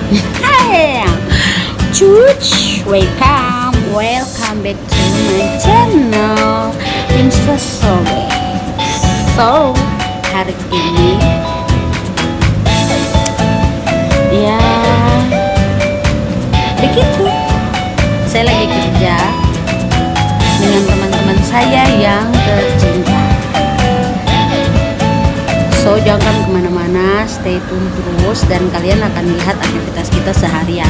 Hai, cuy, welcome back to my channel Instastory. So, hari ini ya begitu, saya lagi kerja dengan teman-teman saya yang tercinta. So, jangan kemana-mana, stay tune terus dan kalian akan lihat aktivitas kita seharian.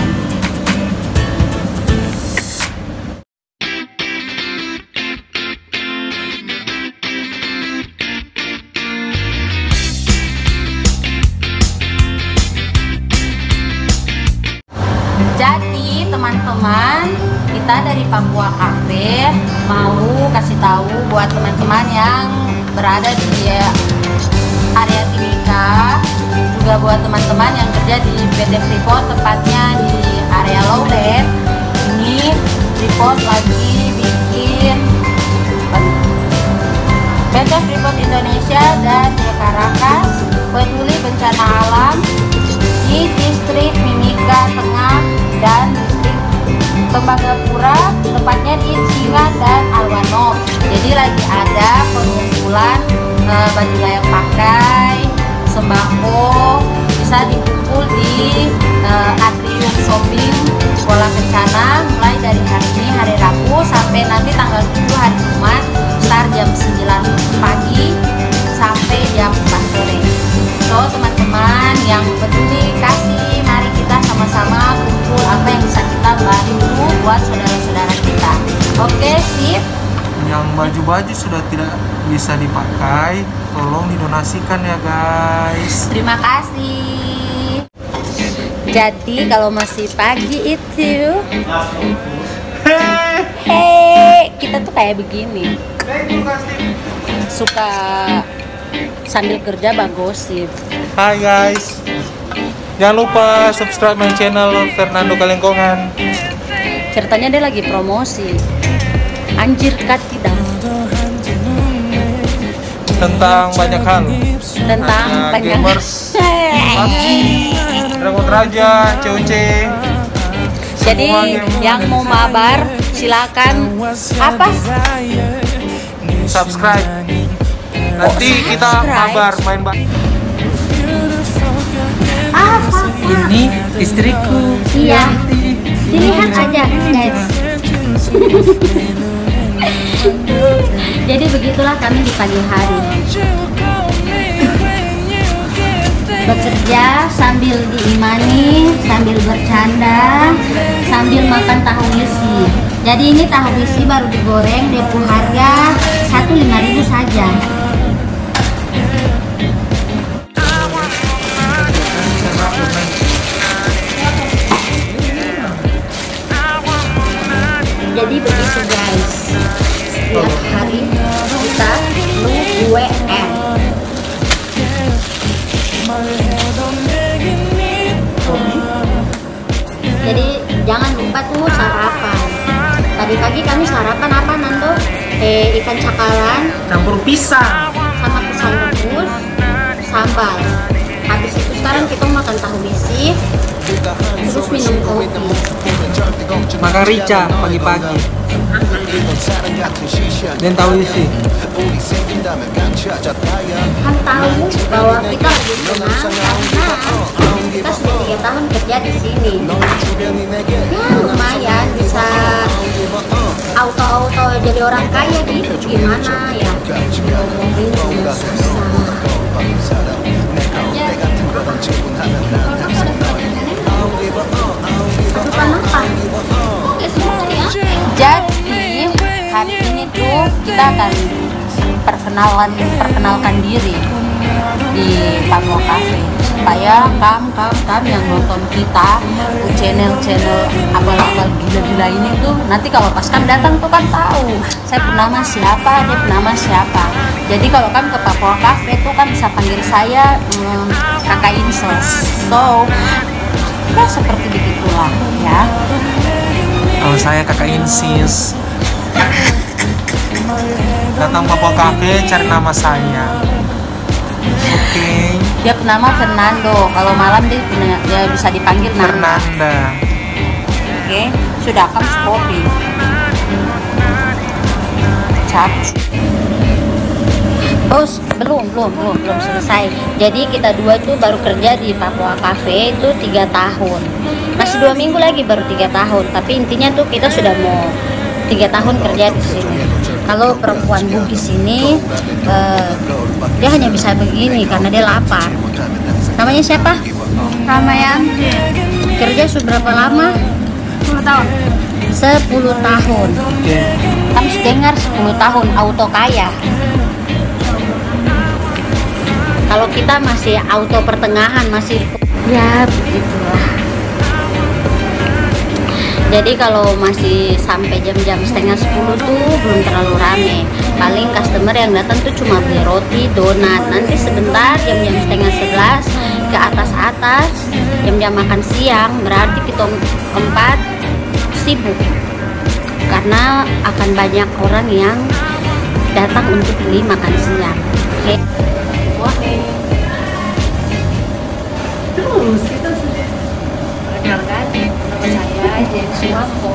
Jadi teman-teman, kita dari Papua Cafe mau kasih tahu buat teman-teman yang berada di area Timika, juga buat teman-teman yang kerja di PT Freeport, tepatnya di area Lowland. Ini Freeport lagi bikin PT Freeport Indonesia dan Caracas peduli bencana alam di distrik Mimika Tengah dan distrik Tembagapura, tepatnya di Singan dan Alwanov. Jadi lagi ada pengumpulan baju layak pakai, sembako, bisa dikumpul di atrium shopping Sekolah Kencana mulai dari hari ini, hari Rabu, sampai nanti tanggal 7 hari Jumat, start jam 9 pagi sampai jam 4 sore. So teman-teman yang peduli kasih, mari kita sama-sama kumpul apa yang bisa kita bantu buat saudara-saudara kita. Oke, sip. Yang baju-baju sudah tidak bisa dipakai, tolong didonasikan ya guys. Terima kasih. Jadi kalau masih pagi itu, hey, kita tuh kayak begini, suka sambil kerja bagosip. Hai guys, jangan lupa subscribe my channel Fernando Kalengkongan. Ceritanya dia lagi promosi. Anjir kat tidak. Tentang banyak hal. Tentang banyak gamers, PUBG, Dragon Raja, COC. Jadi yang mau mabar silakan apa? Subscribe. Nanti kita mabar main Apa? Ini istriku. Iya. Dilihat aja guys. Jadi begitulah kami di pagi hari, bekerja sambil diimani, sambil bercanda, sambil makan tahu isi. Jadi ini tahu isi baru digoreng, depo harga 1.500 saja. Jadi begitu guys, setiap hari kita perlu WM. Jadi jangan lupa tuh sarapan. Tadi pagi kami sarapan apa Nando? Ikan cakalang campur pisang sama pisang rebus, sambal. Habis itu sekarang kita makan tahu isi, terus minum kopi. makan rica pagi-pagi dan tahu isi. Kan tahu bahwa kita lebih senang karena kita sudah 3 tahun kerja di sini. Ya lumayan bisa auto jadi orang kaya gitu. Gimana ya? Mobil juga susah. Jadi hari ini tuh kita akan perkenalkan diri di Papua Cafe supaya kamu yang nonton kita channel abal-abal gila-gila ini tuh nanti kalau pas kamu datang tuh kan tahu saya bernama siapa, dia bernama siapa. Jadi kalau kamu ke Papua Cafe tuh kan bisa panggil saya Kakak Insos. So ya seperti begitulah ya. Kalau saya Kakak Insis. Datang Papua Cafe cari nama saya. Oke. Dia bernama Fernando. Kalau malam dia bisa dipanggil Fernanda. Oke, sudah kan kopi. Cap. Oh, belum selesai. Jadi kita dua itu baru kerja di Papua Cafe itu 3 tahun. Masih 2 minggu lagi baru 3 tahun. Tapi intinya tuh kita sudah mau 3 tahun kerja di sini. Kalau perempuan Bugis ini dia hanya bisa begini karena dia lapar. Namanya siapa? Ramayana. Kerja sudah berapa lama? 10 tahun. 10 tahun. Kami dengar 10 tahun auto kaya. Kalau kita masih auto pertengahan, masih ya begitulah. Jadi kalau masih sampai jam-jam setengah 10 tuh belum terlalu rame. Paling customer yang datang tuh cuma beli roti, donat. Nanti sebentar jam-jam setengah 11 ke atas-atas, jam-jam makan siang, berarti kita 4 sibuk. Karena akan banyak orang yang datang untuk beli makan siang. Oke. Terus kita sudah perkenalkan, nama saya James Wampo.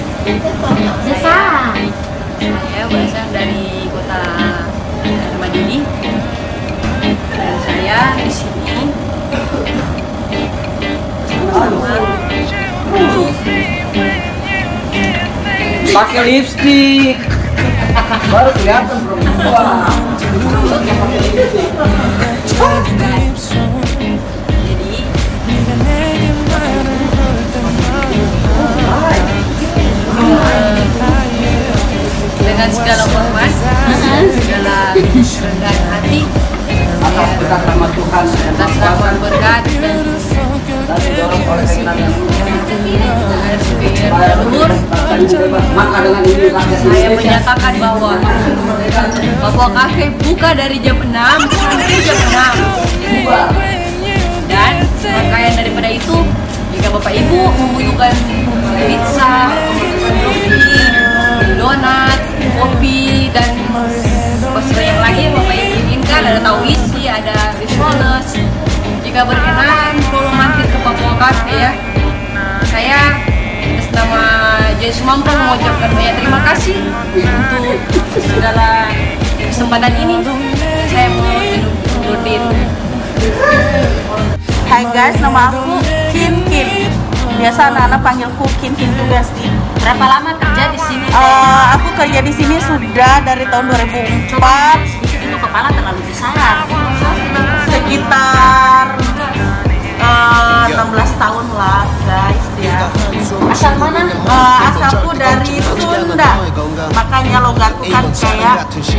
Saya berasal dari kota Madini. Dan saya di sini pakai lipstick baru kelihatan perempuan. dengan segala hormat, segala kerendahan hati, Atas berkat nama Tuhan, atas nama berkat dan didorong oleh keinginan yang leluhur, maka dengan ini rakyat saya Indonesia menyatakan bahwa Papua Cafe buka dari jam 6 sampai jam 6. Dan rangkaian daripada itu, jika Bapak Ibu membutuhkan pizza, roti, donat, kopi, dan pesen yang lagi yang Bapak Ibu inginkan, ada tahu isi, ada bismoles. Jika berkenan, tolong mampir ke Papua Cafe ya. Saya atas nama James Wampo mengucapkan banyak terima kasih untuk segala kesempatan ini. Saya mau undur diri. Hai guys, nama aku Kin. Biasa anak-anak panggilku Kin juga sih. Berapa lama kerja di sini? Aku kerja di sini sudah dari tahun 2004. Sedikit itu kepala terlalu besar. Sekitar 16 tahun lah guys ya. Asal mana? Asalku dari Sunda, makanya logatku kan kayak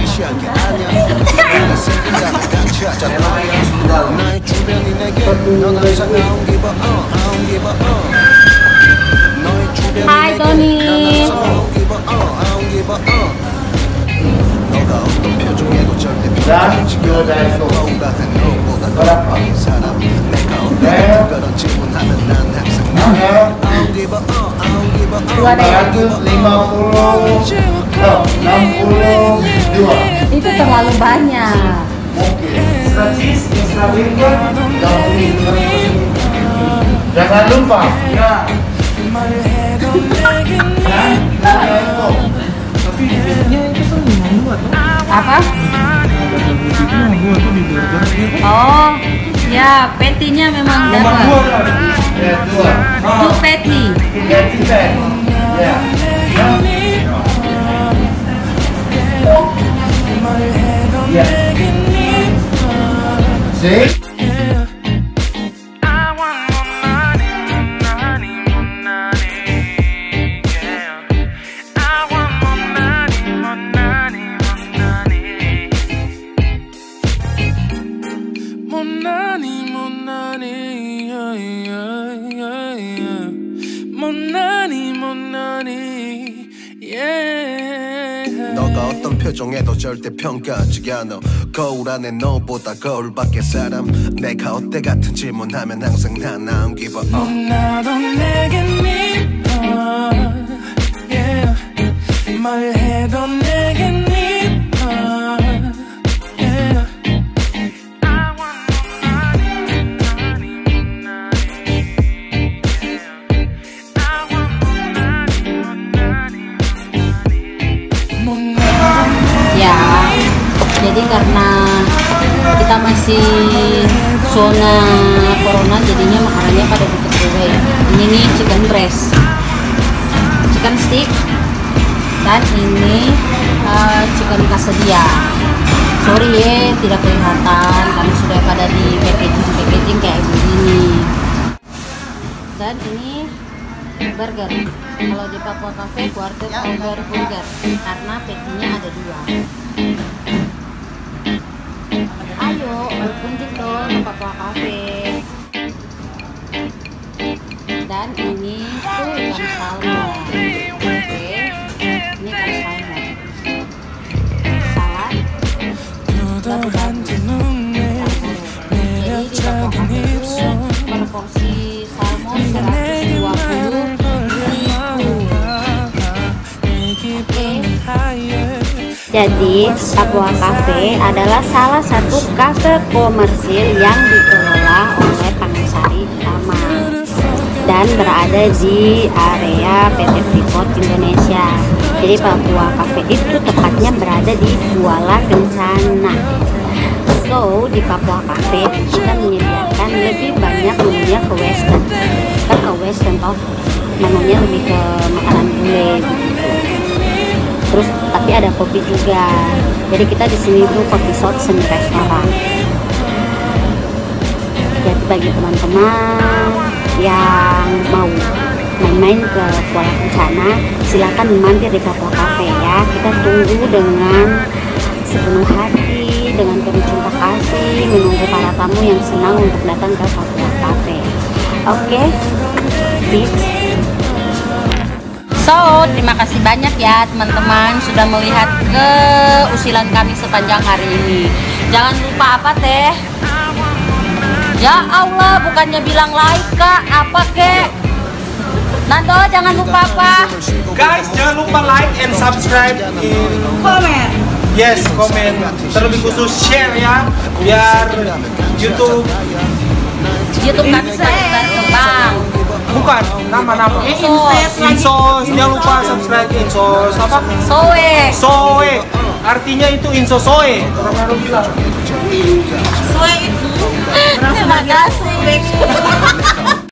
Hai Tony. Itu terlalu banyak. Jangan lupa ya. Tapi biasanya itu kan 52 tuh. Apa? Oh, ya petinya memang dapat. Ya, 2. Itu peti. Ya. Ya. See? 너가 어떤 표정에도 절대 평가하지 않아. 거울 안에 너보다 거울 밖의 사람. 내가 어때 같은 질문하면 항상 난 I don't give a 나도 내겐 미워 yeah. 말해도 내겐 미워 yeah. masih zona corona, jadinya makanannya pada butuh kue. Ini nih chicken breast, chicken stick, dan ini chicken quesadilla. Sorry ya tidak kelihatan karena sudah pada di packaging kayak begini. Dan ini burger. Kalau di Papua Cafe quarter pounder burger karena packingnya ada 2. Ayo berkunjung dong ke Papua Cafe. Dan ini tuh ikan salmon. Oke, ini ikan salmon. Salad. Jadi di Papua Cafe itu per porsi salmon 120. Jadi, Papua Cafe adalah salah satu kafe komersil yang dikelola oleh Pangsari Utama dan berada di area PT Freeport Indonesia. Jadi Papua Cafe itu tepatnya berada di Kuala Kencana. So, di Papua Cafe kita menyediakan lebih banyak menunya ke western. Kan ke western toh, menunya lebih ke makanan bule gitu. Terus tapi ada kopi juga. Jadi kita di sini tuh coffee shop semi restoran. Jadi bagi teman-teman yang mau main-main ke Kuala Kencana, silakan mampir di Papua Cafe ya. Kita tunggu dengan sepenuh hati, dengan penuh cinta kasih, menunggu para tamu yang senang untuk datang ke Papua Cafe. Oke, peace. So, terima kasih banyak ya teman-teman sudah melihat keusilan kami sepanjang hari ini. Jangan lupa apa teh? Ya Allah, bukannya bilang like kak, apa kek? Nando, jangan lupa apa? Guys, jangan lupa like and subscribe. Komen. Yes, komen. Terlebih khusus share ya, biar YouTube kami berkembang. bukan nama. Insos, jangan lupa subscribe Insos apa? Soe. Artinya itu Inso Soe. Soe itu. Terima kasih.